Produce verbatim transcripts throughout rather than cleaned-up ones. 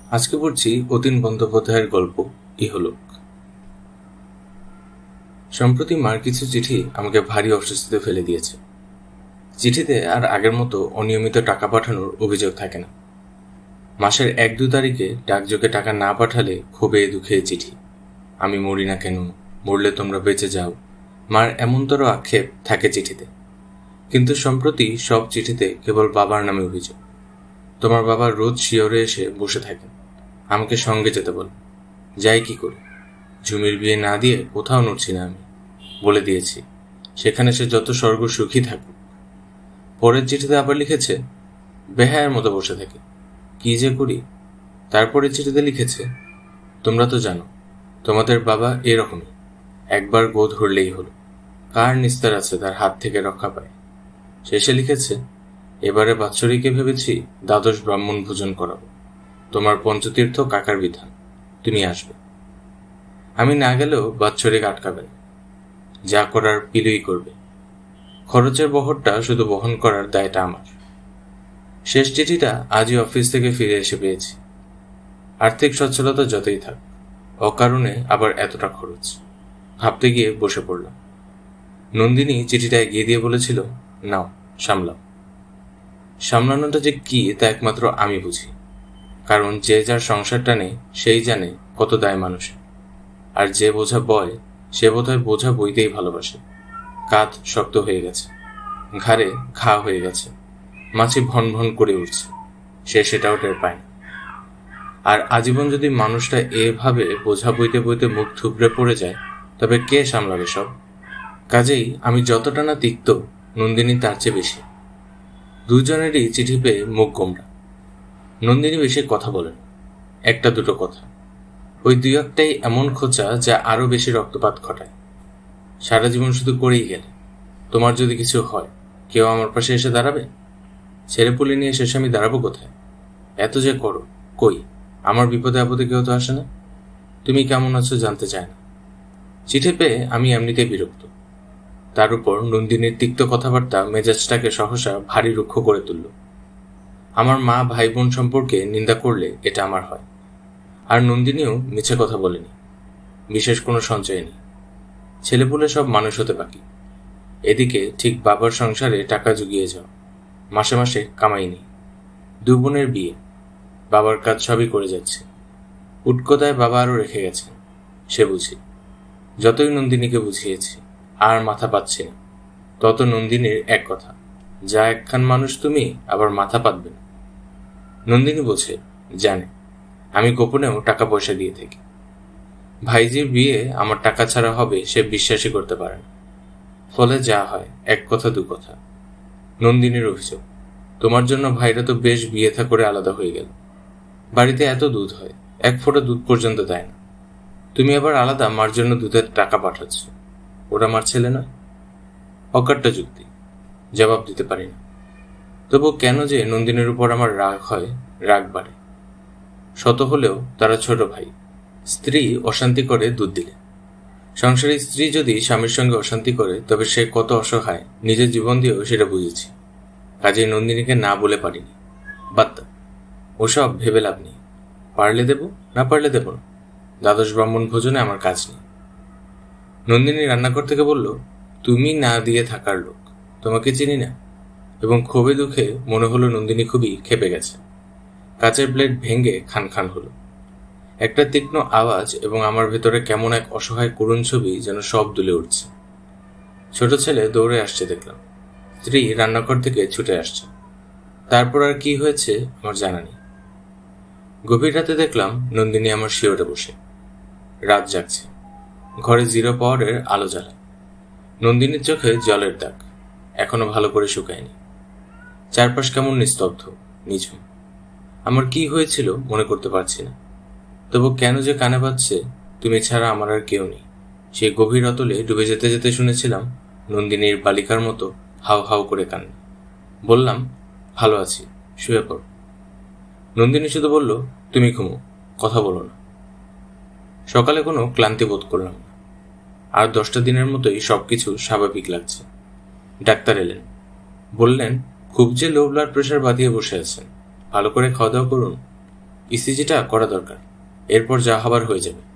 আজকে পড়ছি অতীন বন্দ্যোপাধ্যায়ের গল্প ইহলোক। সম্প্রতি মার কিছু চিঠি আমাকে ভারী অস্বস্তিতে ফেলে দিয়েছে। চিঠিতে আর আগের মতো অনিয়মিত টাকা পাঠানোর অভিযোগ থাকে না। মাসের এক দু তারিখে ডাকযোগে টাকা না পাঠালে ক্ষোভে দুঃখে চিঠি, আমি মরি না কেন, মরলে তোমরা বেঁচে যাও, মার এমনতর আক্ষেপ থাকে চিঠিতে। কিন্তু সম্প্রতি সব চিঠিতে কেবল বাবার নামে অভিযোগ। তোমার বাবা রোজ শিয়রে এসে বসে থাকেন, আমাকে সঙ্গে যেতে বল। যাই কি করে, ঝুমির বিয়ে না দিয়ে কোথাও নড়ছি না আমি, বলে দিয়েছি সেখানে সে যত স্বর্গ সুখী থাকুক। পরের চিঠিতে আবার লিখেছে বেহায়ের মতো বসে থাকে, কি যে করি। তারপরে চিঠিতে লিখেছে তোমরা তো জানো তোমাদের বাবা এরকমই, একবার গো ধরলেই হলো, কার নিস্তার আছে তার হাত থেকে রক্ষা পায়। শেষে লিখেছে এবারে বাৎসরিকে ভেবেছি দ্বাদশ ব্রাহ্মণ ভোজন করাবো, তোমার পঞ্চতীর্থ কাকার বিধান, তুমি আসবে। আমি না গেলেও বাৎসরিক আটকাবে না, যা করার পিলুই করবে। খরচের বহরটা শুধু বহন করার দায়টা আমার। শেষ চিঠিটা আজই অফিস থেকে ফিরে এসে পেয়েছি। আর্থিক সচ্ছলতা যতই থাক, অকারণে আবার এতটা খরচ, ভাবতে গিয়ে বসে পড়লাম। নন্দিনী চিঠিটা এগিয়ে দিয়ে বলেছিল নাও সামলাও। সামলানোটা যে কি তা একমাত্র আমি বুঝি, কারণ যে যার সংসারটা নেই সেই জানে কত দায় মানুষের। আর যে বোঝা বয় সে বোধহয় বোঝা বইতেই ভালোবাসে। কাঁধ শক্ত হয়ে গেছে, ঘাড়ে ঘা হয়ে গেছে, মাছি ভন ভন করে উঠছে, সে সেটাও টের পায় না। আর আজীবন যদি মানুষটা এভাবে বোঝা বইতে বইতে মুখ থুবড়ে পড়ে যায়, তবে কে সামলাবে সব? কাজেই আমি যতটা না তিক্ত, নন্দিনী তার চেয়ে বেশি। দুজনেরই চিঠি পেয়ে মুখ গোমড়া। নন্দিনী বেশি কথা বলে না, একটা দুটো কথা, ওই দুই একটাই এমন খোঁচা যা আরো বেশি রক্তপাত ঘটায়। সারা জীবন শুধু করেই গেলে, তোমার যদি কিছু হয় কেউ আমার পাশে এসে দাঁড়াবে? ছেলে পুলে নিয়ে শেষে আমি দাঁড়াবো কোথায়? এত যে করো, কই আমার বিপদে আপদে কেউ তো আসে না। তুমি কেমন আছো জানতে চায় না। চিঠি পেয়ে আমি এমনিতেই বিরক্ত, তার উপর নন্দিনীর তিক্ত কথাবার্তা মেজাজটাকে সহসা ভারী রুক্ষ করে তুলল। আমার মা ভাই বোন সম্পর্কে নিন্দা করলে এটা আমার হয়, আর নন্দিনীও মিছে কথা বলেনি, বিশেষ কোনো সঞ্চয় নেই। ছেলেপুলে সব মানুষ হতে বাকি। এদিকে ঠিক বাবার সংসারে টাকা জুগিয়ে যাও, মাসে মাসে কামাই নেই। দু বোনের বিয়ে, বাবার কাজ সবই করে যাচ্ছে। উটকোদায় বাবা আরও রেখে গেছে, সে বুঝি। যতই নন্দিনীকে বুঝিয়েছি আর মাথা পাচ্ছে না, তত নন্দিনীর এক কথা, যা একখান মানুষ তুমি আবার মাথা পাতবে না। নন্দিনী বোঝে, জানে আমি গোপনেও টাকা পয়সা দিয়ে থাকি। ভাইজির বিয়ে আমার টাকা ছাড়া হবে সে বিশ্বাসই করতে পারে না। ফলে যা হয় এক কথা দু কথা। নন্দিনীর অভিযোগ, তোমার জন্য ভাইরা তো বেশ বিয়ে থা করে আলাদা হয়ে গেল। বাড়িতে এত দুধ হয়, এক ফোঁটা দুধ পর্যন্ত দেয় না। তুমি আবার আলাদা মার জন্য দুধের টাকা পাঠাচ্ছ, ওরা মার ছেলে নয়? অকাট্য যুক্তি, জবাব দিতে পারি না। তবু কেন যে নন্দিনীর উপর আমার রাগ হয়, রাগ বাড়ে। শত হলেও তারা ছোট ভাই, স্ত্রী অশান্তি করে দুধ দিলে। সংসারী স্ত্রী যদি স্বামীর সঙ্গে অশান্তি করে তবে সে কত অসহায় নিজের জীবন দিয়েও সেটা বুঝেছি। কাজে নন্দিনীকে না বলে পারিনি। বাদ দাও, ওসব ভেবে লাভ নেই। পারলে দেব, না পারলে দেব না। দ্বাদশ ব্রাহ্মণ ভোজনে আমার কাজ নেই। নন্দিনী রান্নাঘর থেকে বলল, তুমি না দিয়ে থাকার লোক, তোমাকে চিনি না। এবং ক্ষোভে দুঃখে মনে হলো নন্দিনী খুবই খেপে গেছে। কাচের প্লেট ভেঙে খান খান হলো। একটা তীক্ষ্ণ আওয়াজ এবং আমার ভেতরে কেমন এক অসহায় করুণ ছবি যেন সব দুলে উঠছে। ছোট ছেলে দৌড়ে আসছে দেখলাম, স্ত্রী রান্নাঘর থেকে ছুটে আসছে। তারপর আর কি হয়েছে আমার জানা নেই। গভীর রাতে দেখলাম নন্দিনী আমার শিয়রে বসে। রাত জাগছে, ঘরে জিরো পাওয়ারের আলো জ্বালায়। নন্দিনীর চোখে জলের দাগ, এখনো ভালো করে শুকায়নি। চারপাশ কেমন নিস্তব্ধ, নিঝুম। আমার কি হয়েছিল মনে করতে পারছি না। তবু কেন যে কানে পাচ্ছে, তুমি ছাড়া আমার আর কেউ নেই। সেই গভীর অতলে ডুবে যেতে যেতে শুনেছিলাম নন্দিনীর বালিকার মতো হাউ হাউ করে কান্না। বললাম, ভালো আছি, শুয়ে পড়। নন্দিনী শুধু বলল, তুমি ঘুমো, কথা বলো না। সকালে কোনো ক্লান্তি বোধ করলাম না। আর দশটা দিনের মতোই সবকিছু স্বাভাবিক লাগছে। ডাক্তার এলেন, বললেন খুব যে লো ব্লাড প্রেশার বাঁধিয়ে বসে আছেন, ভালো করে খাওয়া দাওয়া করুন। ইসিজিটা করা দরকার, এরপর যা হবার হয়ে যাবে।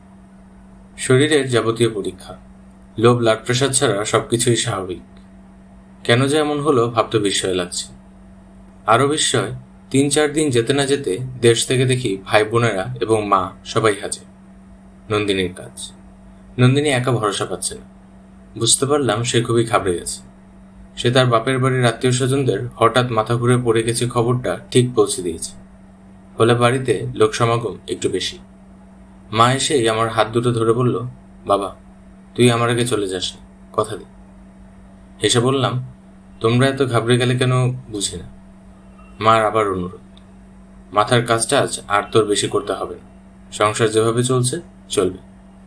শরীরের যাবতীয় পরীক্ষা, লো ব্লাড প্রেশার ছাড়া সবকিছুই স্বাভাবিক। কেন যে এমন হলো ভাবতে বিস্ময় লাগছে। আরও বিস্ময়, তিন চার দিন যেতে না যেতে দেশ থেকে দেখি ভাই বোনেরা এবং মা সবাই হাজে। নন্দিনীর কাজ। নন্দিনী একা ভরসা পাচ্ছে না। বুঝতে পারলাম সে খুবই ঘাবড়ে গেছে। সে তার বাপের বাড়ির আত্মীয় স্বজনদের হঠাৎ মাথা ঘুরে পড়ে গেছে খবরটা ঠিক পৌঁছে দিয়েছে। ফলে বাড়িতে লোক সমাগম একটু বেশি। মা এসেই আমার হাত দুটো ধরে বলল, বাবা তুই আমার আগে চলে যাস না, কথা দে। হেসে বললাম, তোমরা এত ঘাবড়ে গেলে কেন বুঝি না। মার আবার অনুরোধ, মাথার কাজটা আজ আর তোর বেশি করতে হবে না, সংসার যেভাবে চলছে চলবে।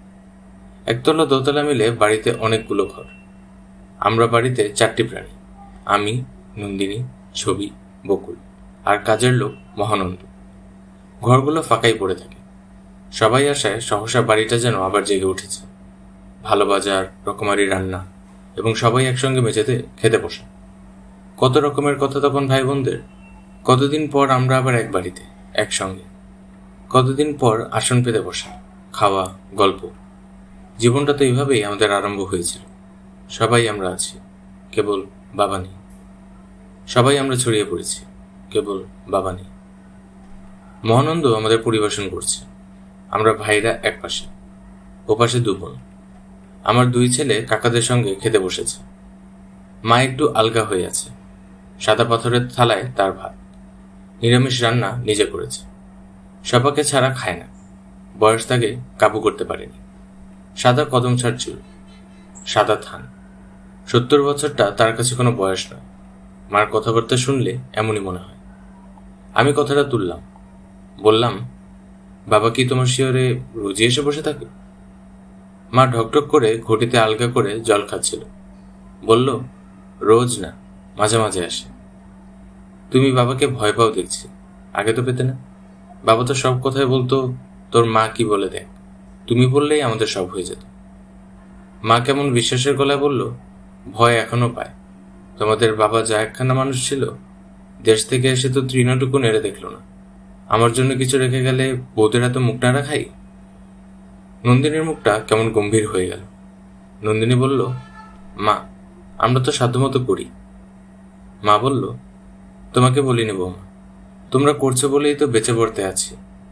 একতলা দোতলা মিলে বাড়িতে অনেকগুলো ঘর। আমরা বাড়িতে চারটি প্রাণী, আমি, নন্দিনী, ছবি, বকুল আর কাজের লোক মহানন্দ। ঘরগুলো ফাঁকাই পড়ে থাকে। সবাই আসায় সহসা বাড়িটা যেন আবার জেগে উঠেছে। ভালো বাজার, রকমারি রান্না এবং সবাই একসঙ্গে মেঝেতে খেতে বসে। কত রকমের কথা তখন ভাই বোনদের। কতদিন পর আমরা আবার এক বাড়িতে একসঙ্গে। কতদিন পর আসন পেতে বসা, খাওয়া, গল্প। জীবনটা তো এইভাবেই আমাদের আরম্ভ হয়েছিল। সবাই আমরা আছি, কেবল বাবা নেই। সবাই আমরা ছড়িয়ে পড়েছি, কেবল বাবা নেই। মহানন্দ আমাদের পরিবেশন করছে। আমরা ভাইরা এক পাশে, ও পাশে দু বোন। আমার দুই ছেলে কাকাদের সঙ্গে খেতে বসেছে। মা একটু আলগা হয়ে আছে। সাদা পাথরের থালায় তার ভাত। নিরামিষ রান্না নিজে করেছে। সবাকে ছাড়া খায় না। বয়স তাকে কাবু করতে পারেনি। সাদা কদম ছাড় চুল, সাদা থান। সত্তর বছরটা তার কাছে কোনো বয়স নয়। মার কথাবার্তা শুনলে এমনই মনে হয়। আমি কথাটা তুললাম, বললাম, বাবা কি তোমার শিয়রে রোজই এসে বসে থাকে? মা ঢকঢক করে ঘটিতে আলগা করে জল খাচ্ছিল। বলল, রোজ না, মাঝে মাঝে আসে। তুমি বাবাকে ভয় পাও দেখছি, আগে তো পেতে না। বাবা তো সব কথাই বলতো, তোর মা কি বলে দেখ, তুমি বললেই আমাদের সব হয়ে যেত। মা কেমন বিশ্বাসের গলায় বলল, ভয় এখনো পায়। তোমাদের বাবা যা একখানা মানুষ ছিল, দেশ থেকে এসে তো তৃণটুকু নেড়ে দেখল না। আমার জন্য কিছু রেখে গেলে বৌদের এত মুখ নাড়া খাই। নন্দিনীর মুখটা কেমন গম্ভীর হয়ে গেল। নন্দিনী বলল, মা আমরা তো সাধ্যমতো করি। মা বলল, তোমাকে বলিনি বৌমা, তোমরা করছো বলেই তো বেঁচে পড়তে আছি।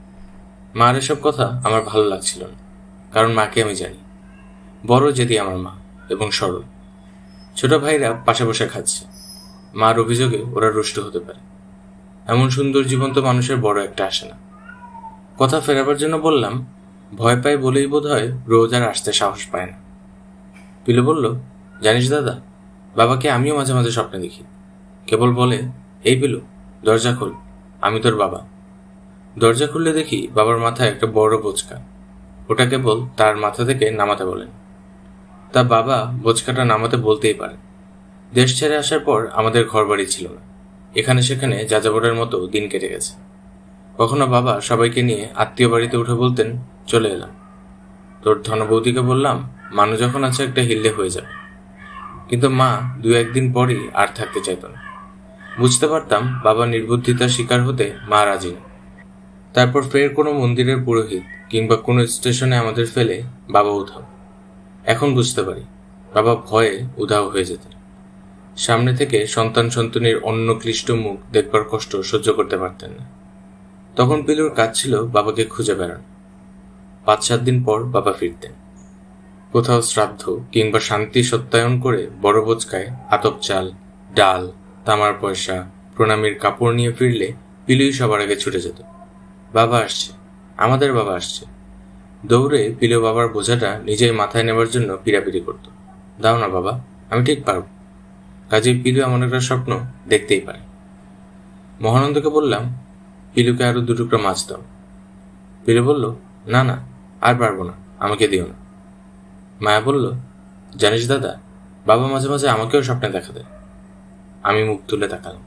মার এসব কথা আমার ভালো লাগছিল না, কারণ মাকে আমি জানি। বড় জেদি আমার মা এবং সরল। ছোট ভাইরা পাশে বসে খাচ্ছে। মার অভিযোগে ওরা রুষ্ট হতে পারে। এমন সুন্দর জীবন তো মানুষের বড় একটা আসে না। কথা ফেরাবার জন্য বললাম, ভয় পায় বলেই বোধ হয় রোজ আর আসতে সাহস পায় না। পিলু বলল, জানিস দাদা, বাবাকে আমিও মাঝে মাঝে স্বপ্নে দেখি। কেবল বলে, এই পিলু দরজা খোল, আমি তোর বাবা। দরজা খুললে দেখি বাবার মাথায় একটা বড় বোচকা। ওটা কেবল তার মাথা থেকে নামাতে বলেন। তা বাবা বোচকাটা নামাতে বলতেই পারে। দেশ ছেড়ে আসার পর আমাদের ঘর বাড়ি ছিল না। এখানে সেখানে যাযাবরের মতো দিন কেটে গেছে। কখনো বাবা সবাইকে নিয়ে আত্মীয় বাড়িতে উঠে বলতেন, চলে এলাম। তোর ধনবৌদিকে বললাম, মানু যখন আছে একটা হিল্লে হয়ে যাবে। কিন্তু মা দু একদিন পরই আর থাকতে চাইত না। বুঝতে পারতাম বাবা নির্বুদ্ধিতার শিকার হতে মা রাজি না। তারপর ফের কোনো মন্দিরের পুরোহিত কিংবা কোনো স্টেশনে আমাদের ফেলে বাবা উধাও। এখন বুঝতে পারি বাবা ভয়ে উধাও হয়ে যেতেন। সামনে থেকে সন্তান সন্তানের অন্য ক্লিষ্ট মুখ দেখবার কষ্ট সহ্য করতে পারতেন না। তখন পিলুর কাজ ছিল বাবাকে খুঁজে বেড়ানো। পাঁচ সাত দিন পর বাবা ফিরতেন। কোথাও শ্রাদ্ধ কিংবা শান্তি সত্যায়ন করে বড় বোচকায় আতপ চাল, ডাল, তামার পয়সা, প্রণামীর কাপড় নিয়ে ফিরলে পিলুই সবার আগে ছুটে যেত। বাবা আসছে, আমাদের বাবা আসছে। দৌড়ে পিলু বাবার বোঝাটা নিজেই মাথায় নেবার জন্য পিড়াপিড়ি করত। দাও না বাবা, আমি ঠিক পারব। কাজেই পিলু এমন একটা স্বপ্ন দেখতেই পারে। মহানন্দকে বললাম, পিলুকে আরো দু টুকরা মাছ দাও। পিলু বলল, না না, আর পারবো না, আমাকে দিও না। মায়া বলল, জানিস দাদা, বাবা মাঝে মাঝে আমাকেও স্বপ্নে দেখা দেয়। আমি মুখ তুলে তাকালাম।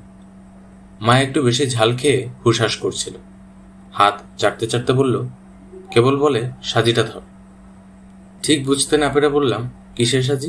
মা একটু বেশি ঝাল খেয়ে হুশহাস করছিল। হাত চাটতে চাটতে বলল, কেবল বলে সাজিটা ধর। ঠিক বুঝতে না পেরে বললাম, কিসের সাজি?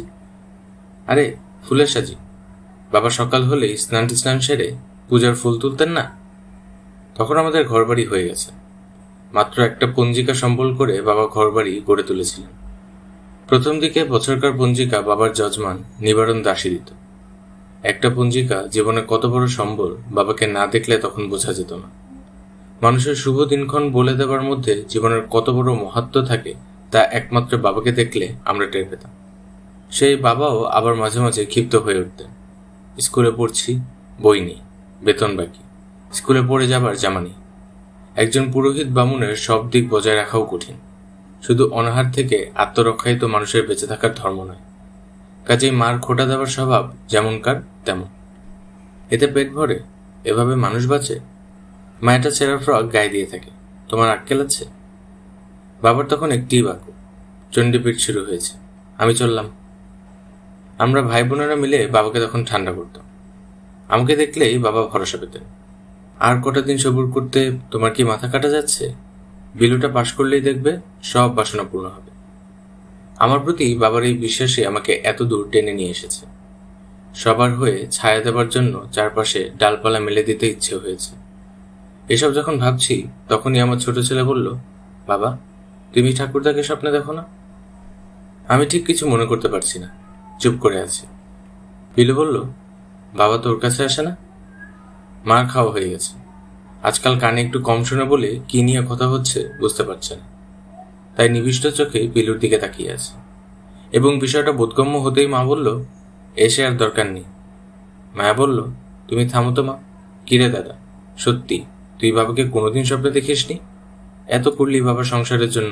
আরে ফুলের সাজি। বাবা সকাল হলেই স্নান স্নান সেরে পূজার ফুল তুলতেন না? তখন আমাদের ঘর বাড়ি হয়ে গেছে। মাত্র একটা পঞ্জিকা সম্বল করে বাবা ঘরবাড়ি গড়ে তুলেছিলেন। প্রথম দিকে বছরকার পঞ্জিকা বাবার যজমান নিবারণ দাসী দিত। একটা পঞ্জিকা জীবনে কত বড় সম্বল বাবাকে না দেখলে তখন বোঝা যেত না। মানুষের শুভ দিনক্ষণ বলে দেওয়ার মধ্যে জীবনের কত বড় মাহাত্ম্য থাকে তা একমাত্র বাবাকে দেখলে আমরা টের পেতাম। সেই বাবাও আবার মাঝে মাঝে ক্ষিপ্ত হয়ে উঠতেন। স্কুলে পড়ছি, বই নেই, বেতন বাকি, স্কুলে পড়ে যাবার জামা নেই। একজন পুরোহিত বামুনের সব দিক বজায় রাখাও কঠিন। শুধু অনাহার থেকে আত্মরক্ষাই তো মানুষের বেঁচে থাকার ধর্ম নয়। কাজেই মার খোটা দেওয়ার স্বভাব যেমনকার তেমন। এতে পেট ভরে? এভাবে মানুষ বাঁচে? মায়েটা ছেঁড়া ফ্রক গায়ে দিয়ে থাকে, তোমার আক্কেল আছে? বাবার তখন একটি বাক্য, চণ্ডীপীঠ শুরু হয়েছে, আমি চললাম। আমরা ভাই বোনেরা মিলে বাবাকে তখন ঠান্ডা করতাম। আমাকে দেখলেই বাবা ভরসা পেতেন। আর কটা দিন সবুর করতে তোমার কি মাথা কাটা যাচ্ছে? বিলুটা পাশ করলেই দেখবে সব বাসনা পূর্ণ হবে। আমার প্রতি বাবার এই বিশ্বাসে আমাকে এত দূর টেনে নিয়ে এসেছে। সবার হয়ে ছায়া দেবার জন্য চারপাশে ডালপালা মেলে দিতে ইচ্ছে হয়েছে। এসব যখন ভাবছি তখনই আমার ছোট ছেলে বলল, বাবা, তুমি ঠাকুরদাকে স্বপ্নে দেখো না? আমি ঠিক কিছু মনে করতে পারছি না, চুপ করে আছি। বিলু বলল, বাবা তোর কাছে আসে না? মার খাওয়া হয়ে গেছে, আজকাল কানে একটু কম শোনে বলে কি নিয়ে কথা হচ্ছে বুঝতে পারছে না, তাই নিবিষ্ট চোখে বিলুর দিকে তাকিয়ে আছে। এবং বিষয়টা বোধগম্য হতেই মা বলল, এসে আর দরকার নেই। মায়া বলল, তুমি থামো তো মা। কিরে দাদা, সত্যি তুই বাবাকে কোনোদিন স্বপ্নে দেখিসনি? এত করলি বাবার সংসারের জন্য।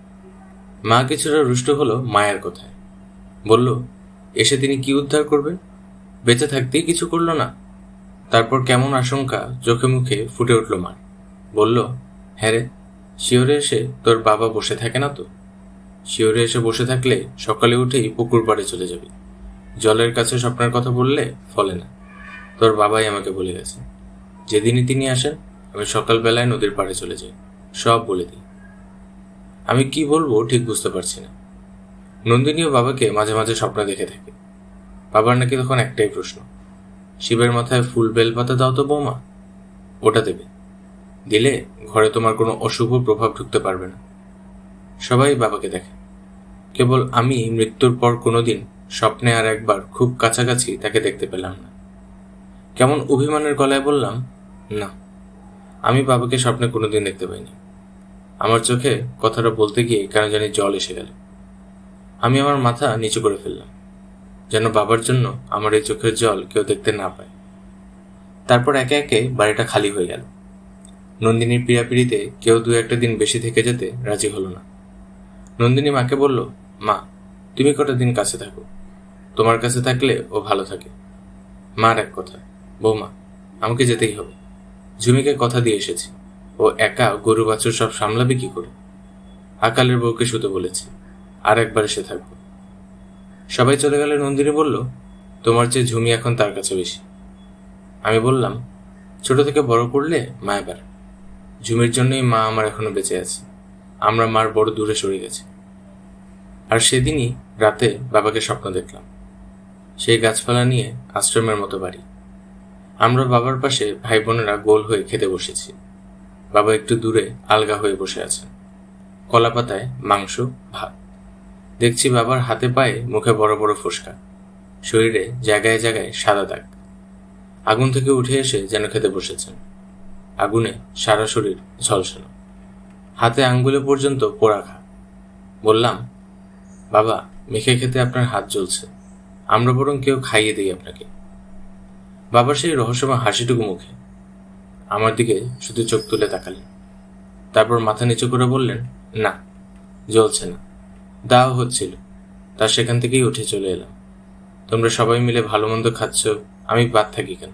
মা কিছুটা রুষ্ট হলো মায়ের কথায়, বলল, এসে তিনি কি উদ্ধার করবেন? বেঁচে থাকতেই কিছু করলো না। তারপর কেমন আশঙ্কা চোখে মুখে ফুটে উঠল মার। বলল, হ্যাঁ রে, শিওরে এসে তোর বাবা বসে থাকে না তো? শিওরে এসে বসে থাকলে সকালে উঠেই পুকুর পাড়ে চলে যাবি। জলের কাছে স্বপ্নের কথা বললে ফলে না। তোর বাবাই আমাকে বলে গেছে, যেদিনই তিনি আসেন আমি সকালবেলায় নদীর পাড়ে চলে যাই, সব বলে দিই। আমি কি বলবো ঠিক বুঝতে পারছি না। নন্দিনীও বাবাকে মাঝে মাঝে স্বপ্ন দেখে থাকে। বাবার নাকি তখন একটাই প্রশ্ন, শিবের মাথায় ফুল বেলপাতা দাও তো বৌমা। ওটা দেবে, দিলে ঘরে তোমার কোনো অশুভ প্রভাব ঢুকতে পারবে না। সবাই বাবাকে দেখে, কেবল আমি মৃত্যুর পর কোনোদিন স্বপ্নে আর একবার খুব কাছাকাছি তাকে দেখতে পেলাম না। কেমন অভিমানের গলায় বললাম, না, আমি বাবাকে স্বপ্নে কোনোদিন দেখতে পাইনি। আমার চোখে কথাটা বলতে গিয়ে কেন জানি জল এসে গেল। আমি আমার মাথা নিচু করে ফেললাম, যেন বাবার জন্য আমার এই চোখের জল কেউ দেখতে না পায়। তারপর একে একে বাড়িটা খালি হয়ে গেল। নন্দিনীর পীড়াপিড়িতে কেউ দু একটা দিন বেশি থেকে যেতে রাজি হলো না। নন্দিনী মাকে বলল, মা, তুমি কটা দিন কাছে থাকো, তোমার কাছে থাকলে ও ভালো থাকে। মার এক কথা, বৌমা, আমাকে যেতেই হবে। ঝুমিকে কথা দিয়ে এসেছি, ও একা গরু বাছুর সব সামলাবে কি করে। আকালের বউকে শুতে বলেছি, আর একবার এসে থাকবো। সবাই চলে গেলে নন্দিনী বলল, তোমার চেয়ে ঝুমি এখন তার কাছে বেশি। আমি বললাম, ছোট থেকে বড় করলে মায় বাড়ে। ঝুমির জন্যই মা আমার এখনো বেঁচে আছে। আমরা মার বড় দূরে সরে গেছি। আর সেদিনই রাতে বাবাকে স্বপ্ন দেখলাম, সেই গাছপালা নিয়ে আশ্রমের মতো বাড়ি। আমরা বাবার পাশে ভাই বোনেরা গোল হয়ে খেতে বসেছি। বাবা একটু দূরে আলগা হয়ে বসে আছেন, কলা পাতায় মাংস ভাত। দেখছি বাবার হাতে পায়ে মুখে বড় বড় ফোসকা, শরীরে জায়গায় জায়গায় সাদা দাগ। আগুন থেকে উঠে এসে যেন খেতে বসেছেন। আগুনে সারা শরীর ঝলসানো, হাতে আঙ্গুলে পর্যন্ত পোড়া ঘা। বললাম, বাবা, মেখে খেতে আপনার হাত জ্বলছে, আমরা বরং কেউ খাইয়ে দিই আপনাকে। বাবার সেই রহস্যময় হাসিটুকু মুখে। আমার দিকে শুধু চোখ তুলে তাকালেন, তারপর মাথা নিচু করে বললেন, না, জ্বলছে না, দাও হচ্ছিল, তার সেখান থেকেই উঠে চলে এলাম। তোমরা সবাই মিলে ভালো মন্দ খাচ্ছ, আমি বাদ থাকি কেন?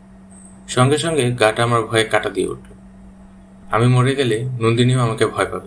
সঙ্গে সঙ্গে গাটা আমার ভয়ে কাটা দিয়ে উঠল। আমি মরে গেলে নন্দিনীও আমাকে ভয় পাবে।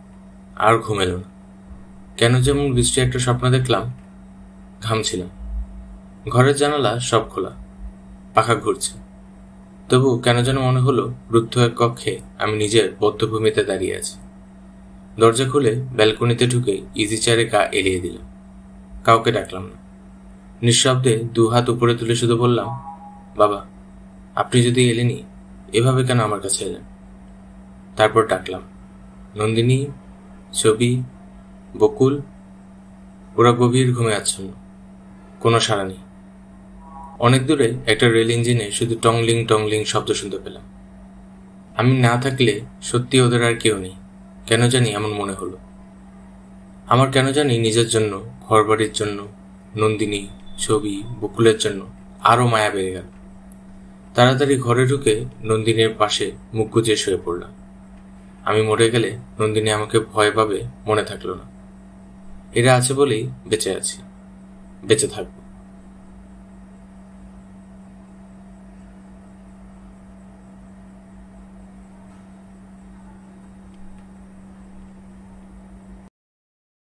আর ঘুম এলো না। কেন যেমন বৃষ্টি একটা স্বপ্ন দেখলাম, ঘামছিলাম। ঘরের জানালা সব খোলা, পাখা ঘুরছে। তবু কেন যেন মনে হলো রুদ্ধ এক কক্ষে আমি নিজের বদ্ধভূমিতে দাঁড়িয়ে আছি। দরজা খুলে ব্যালকনিতে ঢুকে ইজি চেয়ারে গা এলিয়ে দিলাম। কাউকে ডাকলাম না। নিঃশব্দে দু হাত উপরে তুলে শুধু বললাম, বাবা, আপনি যদি এলেনই, এভাবে কেন আমার কাছে এলেন? তারপর ডাকলাম, নন্দিনী, ছবি, বকুল ওরা গভীর ঘুমে আচ্ছন্ন। কোনো সাড়া নেই। অনেক দূরে একটা রেল ইঞ্জিনে শুধু টংলিং টংলিং শব্দ শুনতে পেলাম। আমি না থাকলে সত্যি ওদের আর কেউ নেই। কেন জানি এমন মনে হলো। আমার কেন জানি নিজের জন্য, ঘরবাড়ির জন্য, নন্দিনী, ছবি, বকুলের জন্য আরো মায়া বেড়ে গেল। তাড়াতাড়ি ঘরে ঢুকে নন্দিনীর পাশে মুখ গুজে শুয়ে পড়লাম। আমি মরে গেলে নন্দিনী আমাকে ভয় পাবে মনে থাকলো না। এরা আছে বলেই বেঁচে আছি, বেঁচে থাকবো।